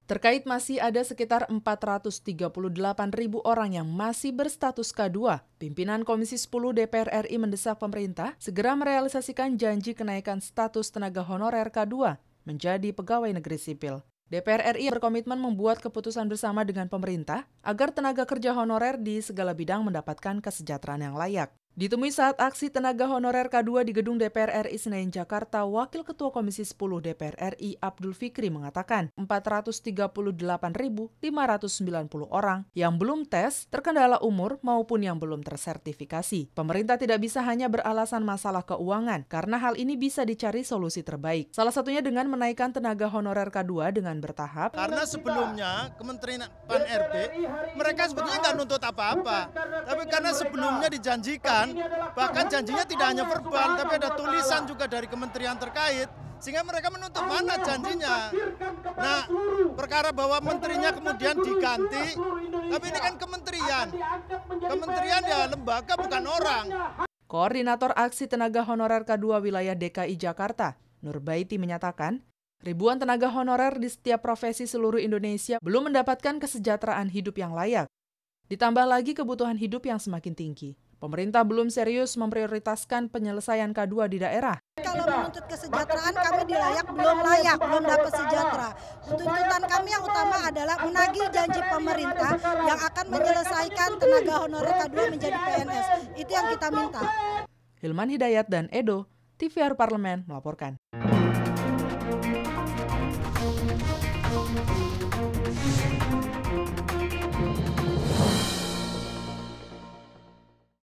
Terkait masih ada sekitar 438.000 orang yang masih berstatus K2, pimpinan Komisi 10 DPR RI mendesak pemerintah segera merealisasikan janji kenaikan status tenaga honorer K2 menjadi pegawai negeri sipil. DPR RI berkomitmen membuat keputusan bersama dengan pemerintah agar tenaga kerja honorer di segala bidang mendapatkan kesejahteraan yang layak. Ditemui saat aksi tenaga honorer K2 di gedung DPR RI Senayan, Jakarta, Wakil Ketua Komisi 10 DPR RI Abdul Fikri mengatakan 438.590 orang yang belum tes, terkendala umur maupun yang belum tersertifikasi. Pemerintah tidak bisa hanya beralasan masalah keuangan, karena hal ini bisa dicari solusi terbaik. Salah satunya dengan menaikkan tenaga honorer K2 dengan bertahap. Karena sebelumnya Kementerian Pan-RB, mereka sebetulnya nggak nuntut apa-apa. Tapi karena sebelumnya dijanjikan, bahkan janjinya tidak hanya verbal, tapi ada tulisan juga dari kementerian terkait, sehingga mereka menuntut mana janjinya. Nah, perkara bahwa menterinya kemudian diganti, tapi ini kan kementerian. Kementerian ya lembaga, bukan orang. Koordinator Aksi Tenaga Honorer K2 Wilayah DKI Jakarta, Nurbaiti menyatakan, ribuan tenaga honorer di setiap profesi seluruh Indonesia belum mendapatkan kesejahteraan hidup yang layak. Ditambah lagi kebutuhan hidup yang semakin tinggi. Pemerintah belum serius memprioritaskan penyelesaian K2 di daerah. Kalau menuntut kesejahteraan kami belum layak, belum dapat sejahtera. Tuntutan kami yang utama adalah menagih janji pemerintah yang akan menyelesaikan tenaga honorer K2 menjadi PNS. Itu yang kita minta. Hilman Hidayat dan Edo, TVR Parlemen melaporkan.